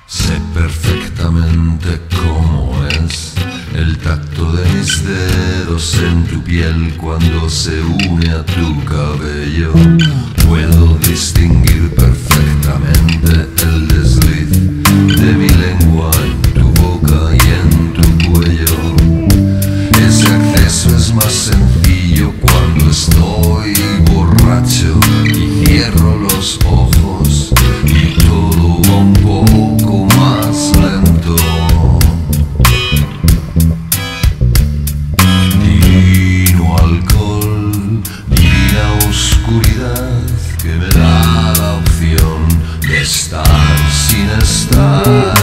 Sé perfectamente cómo es el tacto de mis dedos en tu piel cuando se une a tu cabello. Puedo distinguir perfectamente el desliz de mi lengua en tu boca y en tu cuello. Ese acceso es más sencillo cuando estoy borracho y cierro los ojos y todo va un poco más lento. Divino alcohol, divina oscuridad que me da la opción de estar sin estar.